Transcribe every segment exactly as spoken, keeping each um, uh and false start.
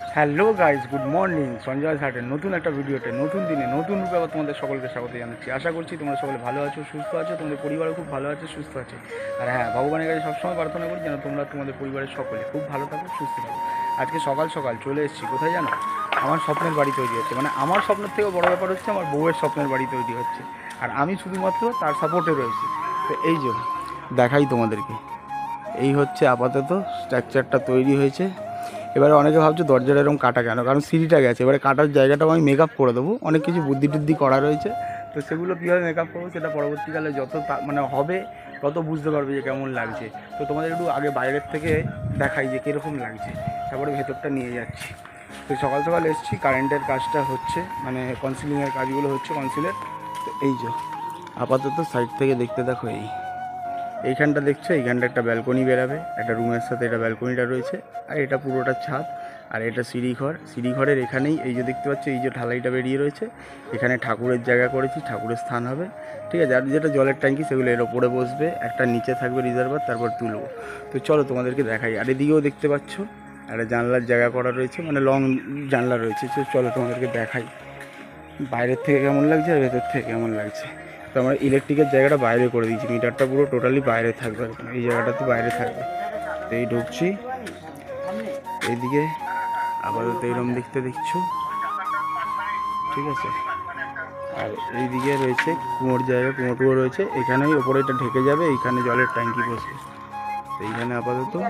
Hello guys, good morning. Sanjay ঘাটের নতুন একটা ভিডিওতে নতুন দিনে নতুন রূপে আবার তোমাদের সকলকে স্বাগত জানাচ্ছি। আশা করছি তোমরা সকলে ভালো আছো, সুস্থ আছো, তোমাদের পরিবারও খুব ভালো আছে, সুস্থ আছে। আর হ্যাঁ, ভগবানের কাছে সবসময় প্রার্থনা করি যেন তোমরা তোমাদের পরিবারের সকলে খুব ভালো থাকো, সুস্থ থাকো। আজকে সকাল সকাল চলে এসেছি কোথায় জানো? আমার স্বপ্নের বাড়ি তৈরি হচ্ছে, মানে আমার স্বপ্নের থেকেও বড় ব্যাপার হচ্ছে আমার বউয়ের স্বপ্নের বাড়ি তৈরি হচ্ছে, আর আমি শুধুমাত্র তার সাপোর্টে রয়েছি। তো এই যে দেখাই তোমাদেরকে, এই হচ্ছে আপাতত স্ট্রাকচারটা তৈরি হয়েছে। এবারে অনেকে ভাবছে দরজাটা এরকম কাটা কেন, কারণ সিঁড়িটা গেছে। এবারে কাটার জায়গাটাও আমি মেকআপ করে দেবো, অনেক কিছু বুদ্ধি টুদ্ধি করা রয়েছে। তো সেগুলো কীভাবে মেকআপ করবো সেটা পরবর্তীকালে যত মানে হবে তত বুঝতে পারবে যে কেমন লাগছে। তো তোমাদের একটু আগে বাইরের থেকে দেখাই যে কীরকম লাগছে, তারপরে ভেতরটা নিয়ে যাচ্ছি। তো সকাল সকাল এসেছি, কারেন্টের কাজটা হচ্ছে, মানে কনসিলিংয়ের কাজগুলো হচ্ছে কনসিলের। তো এই যে আপাতত সাইড থেকে দেখতে দেখো, এই এইখানটা দেখছো, এইখানটা একটা ব্যালকনি বেরাবে, একটা রুমের সাথে এটা ব্যালকনিটা রয়েছে, আর এটা পুরোটা ছাদ, আর এটা সিঁড়িঘর। সিঁড়িঘরের এখানেই এই যে দেখতে পাচ্ছ, এই যে ঢালাইটা বেরিয়ে রয়েছে, এখানে ঠাকুরের জায়গা করেছি, ঠাকুরের স্থান হবে, ঠিক আছে। আর যেটা জলের ট্যাঙ্কি সেগুলো এর ওপরে বসবে, একটা নিচে থাকবে রিজার্ভার, তারপর তুলবো। তো চলো তোমাদেরকে দেখাই। আর এদিকেও দেখতে পাচ্ছ একটা জানলার জায়গা করা রয়েছে, মানে লং জানলা রয়েছে। তো চলো তোমাদেরকে দেখাই বাইরের থেকে কেমন লাগছে আর ভেতর থেকে কেমন লাগছে। তো আমরা ইলেকট্রিকের জায়গাটা বাইরে করে দিয়েছি, মিটারটা পুরো টোটালি বাইরে থাকবে, এই জায়গাটাতে বাইরে থাকবে। তো এই ঢুকছি এইদিকে, আপাতত এইরকম দেখতে দেখছো, ঠিক আছে। আর এইদিকে রয়েছে কুয়োর জায়গা, কুয়োটুয়ো রয়েছে, এখানেই ওপরে এটা ঢেকে যাবে, এইখানে জলের ট্যাঙ্কি বসবে। তো এইখানে আপাতত চলো,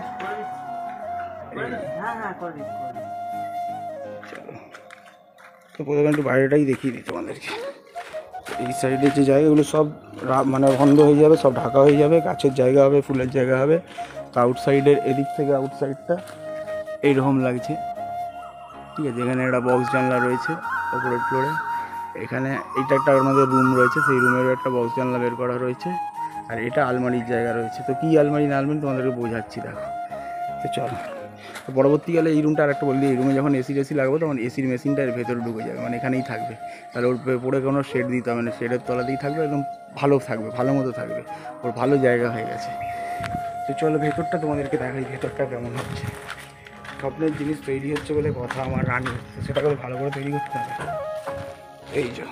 তো প্রথমে একটু বাইরেটাই দেখিয়ে দিই তোমাদেরকে। এই সাইডে যে জায়গাগুলো সব মানে বন্ধ হয়ে যাবে, সব ঢাকা হয়ে যাবে, গাছের জায়গা হবে, ফুলের জায়গা হবে। তো আউটসাইডের এদিক থেকে আউটসাইডটা এইরকম লাগছে, ঠিক আছে। এখানে একটা বক্স জানলা রয়েছে ওপরের ফ্লোরে, এখানে এইটা একটা আমাদের রুম রয়েছে, সেই রুমেরও একটা বক্স জানলা বের করা রয়েছে, আর এটা আলমারির জায়গা রয়েছে। তো কী আলমারি না আলমারি তোমাদেরকে বোঝাচ্ছি, দেখো। তো চলো, তো পরবর্তীকালে এই রুমটা আর একটা বললি, এই রুমে যখন এসি টেসি লাগবে তখন এসির মেশিনটা এর ভেতরে ঢুকে যাবে, মানে এখানেই থাকবে। তাহলে ওর পরে কোনো শেড দিতে হবে না, শেডের তলাতেই থাকবে, একদম ভালো থাকবে, ভালো মতো থাকবে, ওর ভালো জায়গা হয়ে গেছে। তো চলো ভেতরটা তোমাদেরকে দেখাই, ভেতরটা কেমন হচ্ছে। স্বপ্নের জিনিস তৈরি হচ্ছে বলে কথা, আমার রানী, সেটাকে ভালো করে তৈরি করতে হবে। এই যে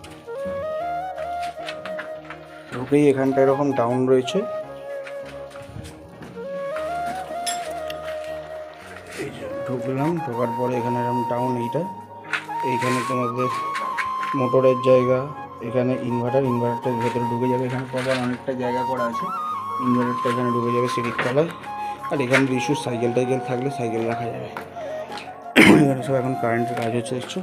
ঢুকেই এখানটা এরকম ডাউন রয়েছে, এই যে ঢুকলাম, ঢোকার পরে এখানে এরকম ডাউন, এইটা এইখানে তোমাদের মোটরের জায়গা, এখানে ইনভার্টার, ইনভার্টারটার ভেতরে ঢুকে যাবে, এখানে প্রপার অনেকটা জায়গা করা আছে, ইনভার্টারটা এখানে ঢুকে যাবে সিঁড়ির তলায়। আর এখানে ইস্যু সাইকেল টাইকেল থাকলে সাইকেল রাখা যাবে। এখানে সব এখন কারেন্টের কাজ হচ্ছে, দেখছো।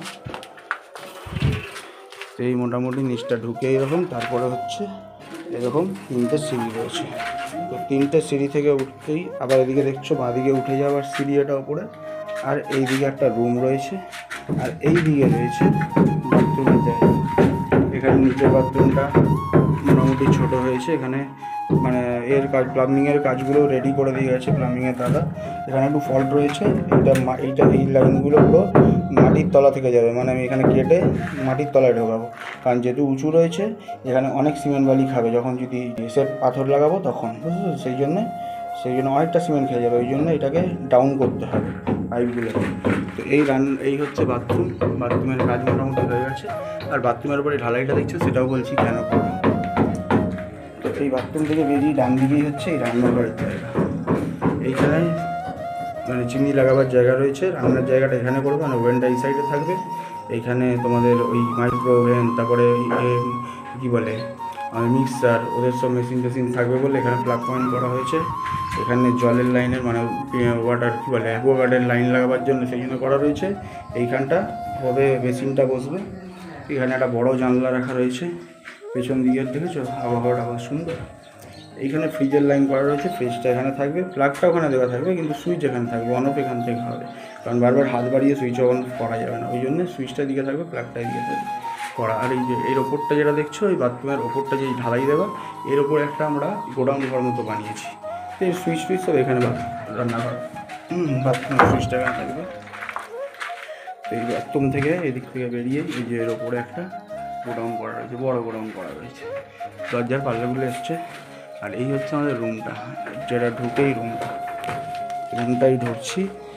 তো এই মোটামুটি নিচটা ঢুকে এরকম, তারপরে হচ্ছে এরকম তিনটে সিঁড়ি রয়েছে। তো তিনটে সিঁড়ি থেকে উঠতেই আবার এদিকে দেখছো বাঁদিকে উঠে যাওয়ার সিঁড়ি এটা ওপরে, আর এই দিকে একটা রুম রয়েছে, আর এই দিকে রয়েছে বাথরুমের জায়গা। এখানে নিচের বাথরুমটা মোটামুটি ছোট হয়েছে, এখানে মানে এর কাজ প্লাম্বিংয়ের কাজগুলো রেডি করে দিয়ে গেছে প্লাম্বিংয়ের দাদা। এখানে একটু ফল্ট রয়েছে, এইটা এইটা এই লাইনগুলো পুরো মাটির তলা থেকে যাবে, মানে আমি এখানে কেটে মাটির তলায় ঢোকাবো, কারণ যেহেতু উঁচু রয়েছে এখানে অনেক সিমেন্ট বালি খাবে যখন যদি সেট পাথর লাগাবো তখন, বুঝলো। সেই জন্যে সেই জন্য অনেকটা সিমেন্ট খেয়ে যাবে, ওই জন্য এটাকে ডাউন করতে হবে পাইপগুলো। তো এই রান এই হচ্ছে বাথরুম, বাথরুমের কাজ মোটামুটি হয়ে গেছে। আর বাথরুমের উপরে ঢালাইটা দেখছো, সেটাও বলছি কেন করবো। তো এই বাথরুম থেকে বেরিয়ে ডান দিকেই হচ্ছে এই রান্নাঘরের জায়গা, এইখানে মানে চিমনি লাগাবার জায়গা রয়েছে, রান্নার জায়গাটা এখানে করবে, মানে ওভেনটা এই সাইডে থাকবে। এইখানে তোমাদের ওই মাইক্রো ওভেন, তারপরে কী বলে মিক্সার, ওদের সব মেশিন টেশিন থাকবে বলে এখানে প্লাগ পয়েন্ট করা হয়েছে। এখানে জলের লাইনের মানে ওয়াটার কী বলে অ্যাকোয়াগার্ডের লাইন লাগাবার জন্য সেই জন্য করা রয়েছে। এইখানটা হবে মেশিনটা বসবে। এখানে একটা বড় জানলা রাখা রয়েছে, পেছন দিকে দেখেছো, আবহাওয়াটা আবার সুন্দর। এইখানে ফ্রিজের লাইন করা রয়েছে, ফ্রিজটা এখানে থাকবে, প্লাগটা ওখানে দেওয়া থাকবে, কিন্তু সুইচ এখানে থাকবে, অন অফ এখান থেকে হবে, কারণ বারবার হাত বাড়িয়ে সুইচ অন করা যাবে না, ওই জন্য সুইচটা দিকে থাকবে, প্লাগটা দিকে থাকবে করা। আর এই যে এর ওপরটা যেটা দেখছো, এই বাথরুমের ওপরটা যেই ঢালাই দেওয়া, এর ওপর একটা আমরা গোডাউন ঘর মতো বানিয়েছি। তো এই সুইচ টুইচ সব এখানে রান্নাঘর, হুম বাথরুমের সুইচটা এখানে থাকবে। তো এই বাথরুম থেকে এদিক থেকে বেরিয়ে এই যে এর ওপরে একটা গোডাউন করা রয়েছে, বড় গোডাউন করা রয়েছে, দরজার পাল্লাগুলো এসছে। আর এই হচ্ছে আমাদের রুমটা, যেটা ঢুকেই রুমটা রুমটাই ঢুকছি।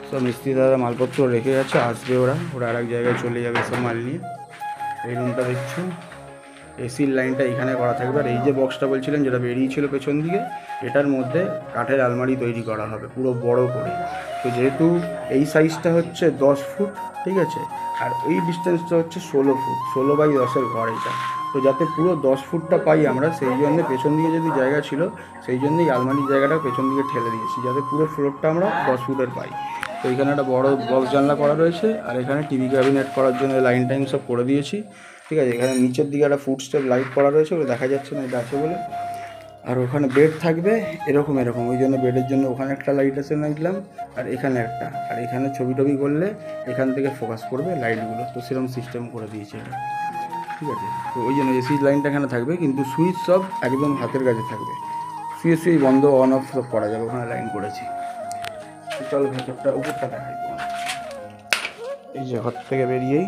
সব মিস্ত্রি দাদা মালপত্র রেখে গেছে, আসবে ওরা ওরা আর এক জায়গায় চলে যাবে সব মাল নিয়ে। এই রুমটা দেখছো, এসির লাইনটা এখানে করা থাকবে। আর এই যে বক্সটা বলছিলেন যেটা বেরিয়েছিল পেছন দিকে, এটার মধ্যে কাঠের আলমারি তৈরি করা হবে পুরো বড় করে। তো যেহেতু এই সাইজটা হচ্ছে দশ ফুট, ঠিক আছে, আর এই ডিস্টেন্সটা হচ্ছে ষোলো ফুট, ষোলো বাই দশের ঘর এটা। তো যাতে পুরো দশ ফুটটা পাই আমরা, সেই জন্য পেছন দিকে যদি জায়গা ছিল সেই জন্যই আলমারির জায়গাটা পেছন দিকে ঠেলে দিয়েছি, যাতে পুরো ফ্লোরটা আমরা দশ ফুটের পাই। তো এখানে একটা বড় বক্স জানলা করা রয়েছে, আর এখানে টিভি ক্যাবিনেট করার জন্য লাইন টাইন সব করে দিয়েছি, ঠিক আছে। এখানে নিচের দিকে একটা ফুট স্টেপ লাইট করা রয়েছে, ওটা দেখা যাচ্ছে না এটা আছে বলে। আর ওখানে বেড থাকবে এরকম এরকম, ওই জন্য বেডের জন্য ওখানে একটা লাইট আছে নাইলাম, আর এখানে একটা, আর এখানে ছবি টবি করলে এখান থেকে ফোকাস করবে লাইটগুলো। তো সেরকম সিস্টেম করে দিয়েছে এটা, ঠিক আছে। তো ওই জন্য এসি লাইনটা এখানে থাকবে, কিন্তু সুইচ সব একদম হাতের কাছে থাকবে, শুয়ে শুয়ে বন্ধ অন অফ সব করা যাবে, ওখানে লাইন করেছি। চলো ভেতরটা উপরটা দেখাই। এই যে ঘর থেকে বেরিয়েই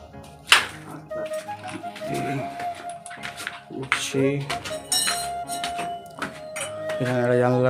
উঠছি, এখানে একটা জানলা,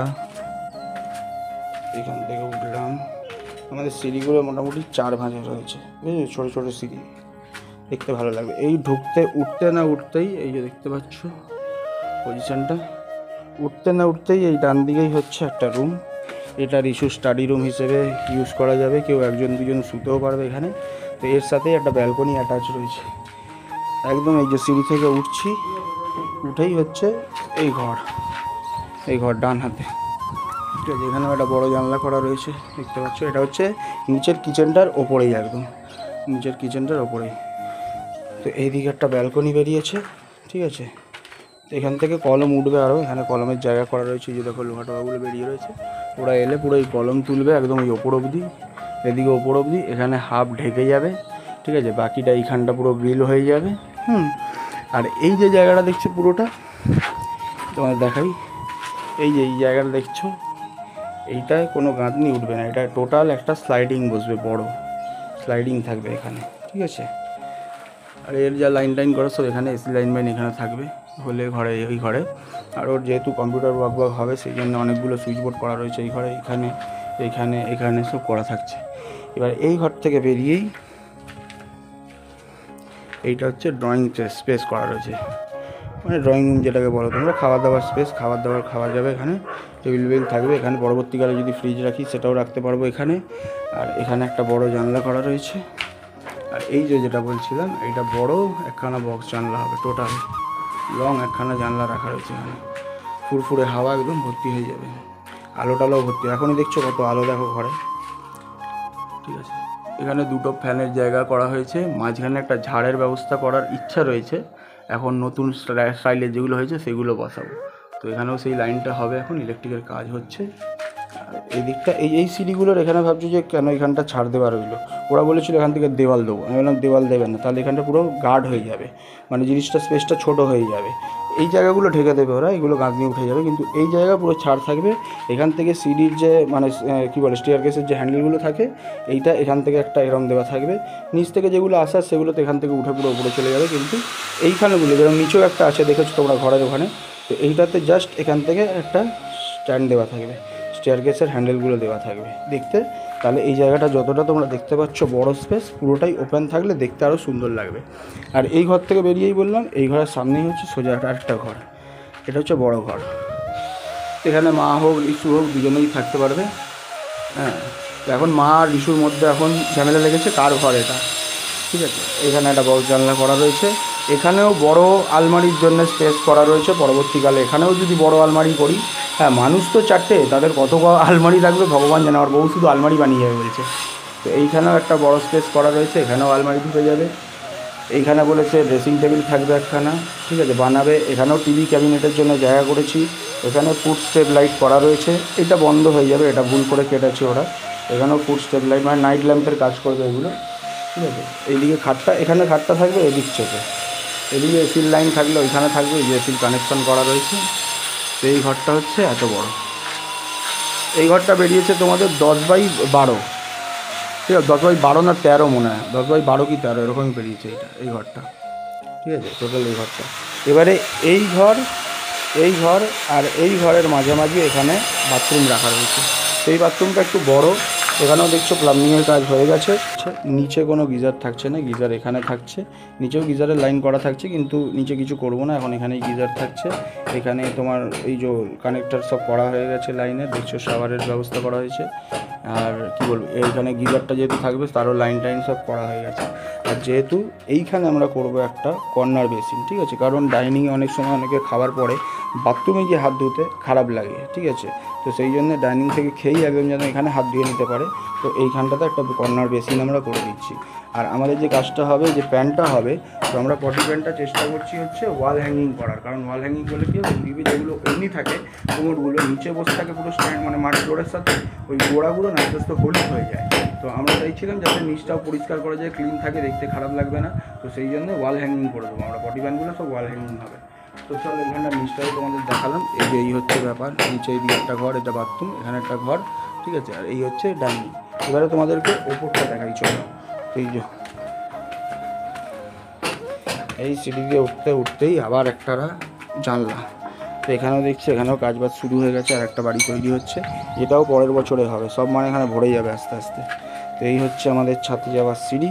এখান থেকে উঠলাম। আমাদের সিঁড়িগুলো মোটামুটি চার ভাঁজে রয়েছে, বুঝলি, ছোটো ছোটো সিঁড়ি, দেখতে ভালো লাগবে। এই ঢুকতে উঠতে না উঠতেই এই যে দেখতে পাচ্ছ পজিশনটা, উঠতে না উঠতেই এই ডান দিকেই হচ্ছে একটা রুম। এটা রিসু স্টাডি রুম হিসেবে ইউজ করা যাবে, কেউ একজন দুজন শুতেও পারবে এখানে। তো এর সাথেই একটা ব্যালকনি অ্যাটাচ রয়েছে। একদম এই যে সিঁড়ি থেকে উঠছি, উঠেই হচ্ছে এই ঘর, এই ঘর ডান হাতে, ঠিক আছে। এখানেও একটা বড় জানলা করা রয়েছে দেখতে পাচ্ছ। এটা হচ্ছে নিচের কিচেনটার ওপরেই, একদম নিচের কিচেনটার ওপরেই। তো এইদিকে একটা ব্যালকনি বেরিয়েছে, ঠিক আছে। এখান থেকে কলম উঠবে আরও, এখানে কলমের জায়গা করা রয়েছে, যে দেখো লোহা টোহাগুলো বেরিয়ে রয়েছে। ওরা এলে পুরো এই কলম তুলবে একদম ওই ওপর অবধি, এদিকে ওপর অবধি, এখানে হাফ ঢেকে যাবে, ঠিক আছে। বাকিটা এইখানটা পুরো গ্রিল হয়ে যাবে। হুম আর এই যে জায়গাটা দেখছো পুরোটা তোমার দেখাই, এই যে এই জায়গাটা দেখছো, এইটায় কোনো গাঁথনি উঠবে না, এটা টোটাল একটা স্লাইডিং বসবে, বড় স্লাইডিং থাকবে এখানে, ঠিক আছে। আর এর যা লাইন টাইন করা সব এখানে, এসি লাইন বাইন এখানে থাকবে হলে ঘরে, ওই ঘরে। আর ওর যেহেতু কম্পিউটার ওয়ার্ক ওয়ার্ক হবে, সেই জন্য অনেকগুলো সুইচ বোর্ড করা রয়েছে এই ঘরে, এখানে এখানে এখানে সব করা থাকছে। এবার এই ঘর থেকে বেরিয়েই এইটা হচ্ছে ড্রয়িং স্পেস করা রয়েছে, মানে ড্রয়িং রুম যেটাকে বলো তোমরা, খাওয়া দাওয়ার স্পেস, খাবার দাবার খাওয়া যাবে এখানে, টেবিল বেল থাকবে এখানে। পরবর্তীকালে যদি ফ্রিজ রাখি সেটাও রাখতে পারবো এখানে। আর এখানে একটা বড় জানলা করা রয়েছে। আর এই যে যেটা বলছিলাম, এইটা বড় একখানা বক্স জানলা হবে, টোটাল লং একখানা জানলা রাখা রয়েছে এখানে, ফুরফুরে হাওয়া একদম ভর্তি হয়ে যাবে, আলো টালোও ভর্তি। এখনই দেখছো কত আলো দেখো ঘরে, ঠিক আছে। এখানে দুটো ফ্যানের জায়গা করা হয়েছে, মাঝখানে একটা ঝাড়ের ব্যবস্থা করার ইচ্ছা রয়েছে, এখন নতুন স্টাইলের যেগুলো হয়েছে সেগুলো বসাবো। তো এখানেও সেই লাইনটা হবে, এখন ইলেকট্রিকের কাজ হচ্ছে। আর এই দিকটা এই এই সিঁড়িগুলোর এখানে ভাবছি যে কেন এখানটা ছাড় দেওয়া রইলো, ওরা বলেছিল এখান থেকে দেওয়াল দেবো, আমি বললাম দেওয়াল দেবেন না, তাহলে এখানটা পুরো গার্ড হয়ে যাবে, মানে জিনিসটা স্পেসটা ছোটো হয়ে যাবে। এই জায়গাগুলো ঢেকে দেবে ওরা, এগুলো গাঁথনি উঠে যাবে, কিন্তু এই জায়গা পুরো ছাড় থাকবে। এখান থেকে সিঁড়ির যে মানে কী বলে স্টেয়ার কেসের যে হ্যান্ডেলগুলো থাকে, এইটা এখান থেকে একটা এরম দেওয়া থাকবে, নিচ থেকে যেগুলো আসার সেগুলো তো এখান থেকে উঠে পুরো উপরে চলে যাবে। কিন্তু এইখানেগুলো যেরকম নিচেও একটা আছে দেখেছো তোমরা ঘরের ওখানে, তো এইটাতে জাস্ট এখান থেকে একটা স্ট্যান্ড দেওয়া থাকবে, স্টেয়ার কেসের হ্যান্ডেলগুলো দেওয়া থাকবে দেখতে। তাহলে এই জায়গাটা যতটা তোমরা দেখতে পাচ্ছ বড় স্পেস, পুরোটাই ওপেন থাকলে দেখতে আরও সুন্দর লাগবে। আর এই ঘর থেকে বেরিয়েই বললাম, এই ঘরের সামনেই হচ্ছে সোজা আরেকটা ঘর, এটা হচ্ছে বড় ঘর। এখানে মা হোক রিশু হোক দুজনেই থাকতে পারবে। হ্যাঁ, তো এখন মা আর রিশুর মধ্যে এখন ঝামেলা লেগেছে কার ঘর এটা, ঠিক আছে। এখানে একটা বড় জানলা করা রয়েছে, এখানেও বড় আলমারির জন্য স্পেস করা রয়েছে পরবর্তীকালে, এখানেও যদি বড় আলমারি করি। হ্যাঁ, মানুষ তো চারটে, তাদের কত আলমারি লাগবে ভগবান জানে, আমার বউ শুধু আলমারি বানিয়ে যাবে বলছে। তো এইখানেও একটা বড় স্পেস করা রয়েছে, এখানেও আলমারি ঢুকে যাবে। এইখানে বলেছে ড্রেসিং টেবিল থাকবে একখানা, ঠিক আছে, বানাবে। এখানেও টিভি ক্যাবিনেটের জন্য জায়গা করেছি, এখানে ফুড স্টেপ লাইট করা রয়েছে, এটা বন্ধ হয়ে যাবে, এটা ভুল করে কেটেছে ওরা। এখানেও ফুড স্টেপ লাইট মানে নাইট ল্যাম্পের কাজ করবে এগুলো, ঠিক আছে। এইদিকে খাটটা, এখানে খাটটা থাকবে এদিক থেকে, এদিকে এসির লাইন থাকলে ওইখানে থাকবে, এই যে এসির কানেকশন করা রয়েছে। তো এই ঘরটা হচ্ছে এত বড়, এই ঘরটা বেরিয়েছে তোমাদের দশ বাই বারো, ঠিক আছে, দশ বাই বারো না তেরো মনে হয়, দশ বাই বারো কি তেরো এরকমই বেরিয়েছে এইটা, এই ঘরটা, ঠিক আছে, টোটাল এই ঘরটা। এবারে এই ঘর, এই ঘর আর এই ঘরের মাঝামাঝি এখানে বাথরুম রাখা রয়েছে, সেই বাথরুমটা একটু বড়, এখানেও দেখছো প্লাম্বিংয়ের কাজ হয়ে গেছে। নিচে কোনো গিজার থাকছে না, গিজার এখানে থাকছে, নিচেও গিজারের লাইন করা থাকছে, কিন্তু নিচে কিছু করব না এখন, এখানেই গিজার থাকছে। এখানে তোমার এই যে কানেক্টার সব করা হয়ে গেছে লাইনে, দেখছো শাওয়ারের ব্যবস্থা করা হয়েছে। আর কি বলবো, এইখানে গিজারটা যেহেতু থাকবে তারও লাইন টাইন সব করা হয়ে গেছে। আর যেহেতু এইখানে আমরা করব একটা কর্নার বেসিন, ঠিক আছে, কারণ ডাইনিংয়ে অনেক সময় অনেকে খাবার পরে বাথরুমে গিয়ে হাত ধুতে খারাপ লাগে, ঠিক আছে, তো সেই জন্য ডাইনিং থেকে খেয়েই একদম যেন এখানে হাত ধুয়ে নিতে পারে, তো এইখানটাতে একটা কর্নার বেসিন আমরা করে দিচ্ছি। আর আমাদের যে কাজটা হবে, যে প্যান্টটা হবে, তো আমরা পটি প্যান্টটা চেষ্টা করছি হচ্ছে ওয়াল হ্যাঙ্গিং করার, কারণ ওয়াল হ্যাঙ্গিং করলে কি হবে, টিভি যেগুলো এমনি থাকে কোমরগুলো নিচে বসে থাকে পুরো স্ট্যান্ড মানে মাটি ফ্লোরের সাথে, ওই গোড়াগুলো না আস্তে আস্তে হলুদ হয়ে যায়। তো আমরা চাইছিলাম যাতে নিচটাও পরিষ্কার করা যায়, ক্লিন থাকে, দেখতে খারাপ লাগবে না, তো সেই জন্য ওয়াল হ্যাঙ্গিং করে দেবো আমরা, পটি প্যান্টগুলো সব ওয়াল হ্যাঙ্গিং হবে। তো চলো এখানটা নিচটাও তোমাদের দেখালাম, এই যে এই হচ্ছে ব্যাপার, নিচে এই দিকে একটা ঘর, এটা বাথরুম, এখানে একটা ঘর, ঠিক আছে, আর এই হচ্ছে ডাইনিং। এবারে তোমাদেরকে ওপরটা দেখাই, চলো। এই যে এই সিঁড়ি দিয়ে উঠতে উঠতেই আবার একটা জানলা, তো এখানেও দেখছি এখানেও কাজবাজ শুরু হয়ে গেছে, আর একটা বাড়ি তৈরি হচ্ছে, এটাও পরের বছরে হবে, সব মানে এখানে ভরে যাবে আস্তে আস্তে। তো এই হচ্ছে আমাদের ছাদে যাওয়ার সিঁড়ি,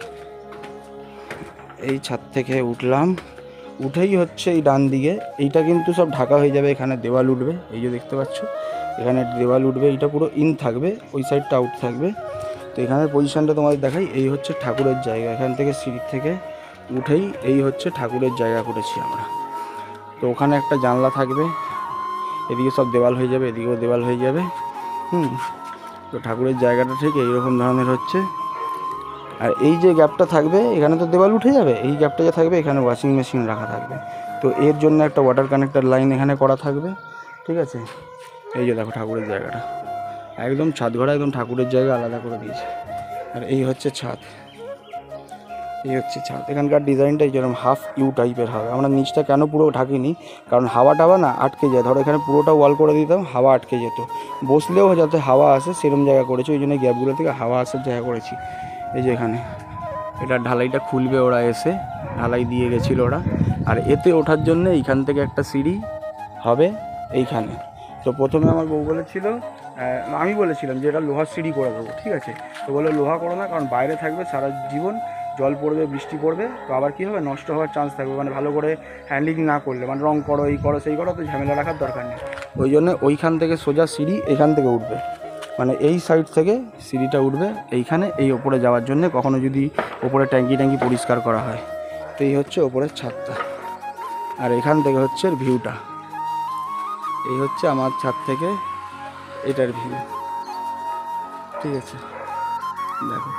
এই ছাদ থেকে উঠলাম, উঠেই হচ্ছে এই ডান দিকে, এইটা কিন্তু সব ঢাকা হয়ে যাবে, এখানে দেওয়াল উঠবে, এই যে দেখতে পাচ্ছ এখানে দেওয়াল উঠবে, এইটা পুরো ইন থাকবে, ওই সাইডটা আউট থাকবে। তো এখানের পজিশানটা তোমাদের দেখাই, এই হচ্ছে ঠাকুরের জায়গা, এখান থেকে সিঁড়ি থেকে উঠেই এই হচ্ছে ঠাকুরের জায়গা করেছি আমরা। তো ওখানে একটা জানলা থাকবে, এদিকে সব দেওয়াল হয়ে যাবে, এদিকেও দেওয়াল হয়ে যাবে, হুম। তো ঠাকুরের জায়গাটা ঠিক এইরকম ধরনের হচ্ছে। আর এই যে গ্যাপটা থাকবে, এখানে তো দেওয়াল উঠে যাবে, এই গ্যাপটা যে থাকবে এখানে ওয়াশিং মেশিন রাখা থাকবে, তো এর জন্য একটা ওয়াটার কানেক্টার লাইন এখানে করা থাকবে, ঠিক আছে। এই যে দেখো ঠাকুরের জায়গাটা একদম ছাদ ঘরা, একদম ঠাকুরের জায়গা আলাদা করে দিয়েছে। আর এই হচ্ছে ছাদ, এই হচ্ছে ছাদ, এখানকার ডিজাইনটা যেরকম হাফ ইউ টাইপের হবে। আমরা নিচটা কেন পুরো ঢাকিনি, কারণ হাওয়া টাওয়া না আটকে যায়, ধরো এখানে পুরোটা ওয়াল করে দিতাম, হাওয়া আটকে যেত, বসলেও যাতে হাওয়া আসে সেরকম জায়গা করেছি, ওই জন্য গ্যাপগুলো থেকে হাওয়া আসার জায়গা করেছি। এই যে এখানে এটা ঢালাইটা খুলবে ওরা এসে, ঢালাই দিয়ে গেছিলো ওরা। আর এতে ওঠার জন্য এইখান থেকে একটা সিঁড়ি হবে এইখানে। তো প্রথমে আমার বউ বলেছিল, আমি বলেছিলাম যে এটা লোহার সিঁড়ি করে দেবো, ঠিক আছে, তো বলে লোহা করো না, কারণ বাইরে থাকবে সারা জীবন, জল পড়বে, বৃষ্টি পড়বে, তো আবার কী হবে, নষ্ট হওয়ার চান্স থাকবে, মানে ভালো করে হ্যান্ডলিং না করলে, মানে রং করো, এই করো, সেই করো, তো ঝামেলা রাখার দরকার নেই। ওই জন্য ওইখান থেকে সোজা সিঁড়ি এখান থেকে উঠবে, মানে এই সাইড থেকে সিঁড়িটা উঠবে এইখানে, এই ওপরে যাওয়ার জন্য, কখনো যদি ওপরে ট্যাঙ্কি ট্যাঙ্কি পরিষ্কার করা হয়। তো এই হচ্ছে ওপরের ছাদটা, আর এখান থেকে হচ্ছে ভিউটা, এই হচ্ছে আমার ছাদ থেকে এটার ভিউ, ঠিক আছে, দেখো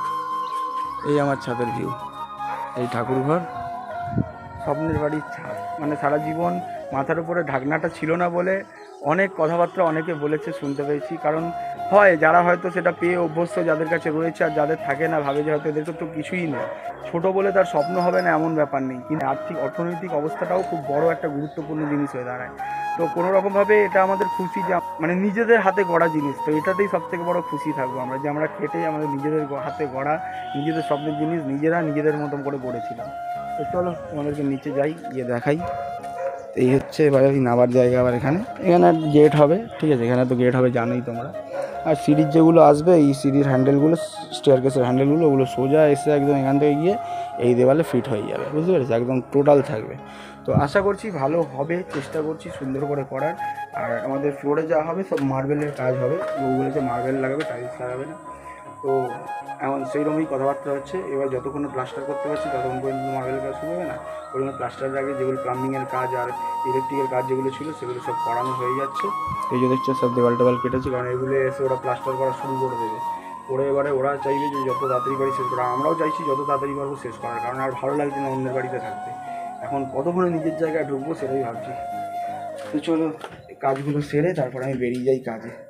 এই আমার ছাদের ভিউ, এই ঠাকুর ঘর, স্বপ্নের বাড়ির ছাদ, মানে সারা জীবন মাথার উপরে ঢাকনাটা ছিল না বলে অনেক কথাবার্তা অনেকে বলেছে, শুনতে পেয়েছি, কারণ হয় যারা হয়তো সেটা পেয়ে অভ্যস্ত, যাদের কাছে রয়েছে, আর যাদের থাকে না ভাবে যে হয়তো এদেরকে তো কিছুই নেই, ছোটো বলে তার স্বপ্ন হবে না এমন ব্যাপার নেই, কিন্তু আর্থিক অর্থনৈতিক অবস্থাটাও খুব বড় একটা গুরুত্বপূর্ণ জিনিস হয়ে দাঁড়ায়। তো কোনো রকমভাবে এটা আমাদের খুশি যে মানে নিজেদের হাতে গড়া জিনিস, তো এটাতেই সবথেকে বড় খুশি থাকবো আমরা, যে আমরা খেটে আমাদের নিজেদের হাতে গড়া নিজেদের স্বপ্নের জিনিস নিজেরা নিজেদের মতন করে গড়েছিলাম। তো চলো আমাদেরকে নিচে যাই, গিয়ে দেখাই। এই হচ্ছে এবারে ওই নামার জায়গা, আবার এখানে এখানে গেট হবে, ঠিক আছে, এখানে তো গেট হবে জানোই তোমরা। আর সিঁড়ির যেগুলো আসবে, এই সিঁড়ির হ্যান্ডেলগুলো, স্টেয়ারকেসের হ্যান্ডেলগুলো, ওগুলো সোজা এসে একদম এখান থেকে গিয়ে এই দেওয়ালে ফিট হয়ে যাবে, বুঝতে পেরেছি, একদম টোটাল থাকবে। তো আশা করছি ভালো হবে, চেষ্টা করছি সুন্দর করে করার। আর আমাদের ফ্লোরে যা হবে সব মার্বেলের কাজ হবে, বউ বলেছে মার্বেল লাগাবে, টাইলস লাগাবে না। তো এমন সেই রকমই কথাবার্তা হচ্ছে, এবার যতক্ষণ প্লাস্টার করতে পারছি ততক্ষণ পর্যন্ত মার্বেলের কাজ শুরু হবে না, ওই জন্য প্লাস্টারের আগে যেগুলো প্লাম্বিংয়ের কাজ আর ইলেকট্রিকের কাজ যেগুলো ছিল সেগুলো সব করানো হয়ে যাচ্ছে। এই যে দেখছে সব দেওয়াল টেওয়াল কেটেছে, কারণ এগুলো এসে ওরা প্লাস্টার করা শুরু করে দেবে, ওরা এবারে ওরা চাইবে যে যত তাড়াতাড়ি বাড়ি শেষ করা, আমরাও চাইছি যত তাড়াতাড়ি পারবো শেষ করার, কারণ আর ভালো লাগছে না অন্যের বাড়িতে থাকতে, এখন কতক্ষণে নিজের জায়গায় ঢুকবো সেটাই ভাবছি। তো চলো কাজগুলো সেরে তারপর আমি বেরিয়ে যাই কাজে।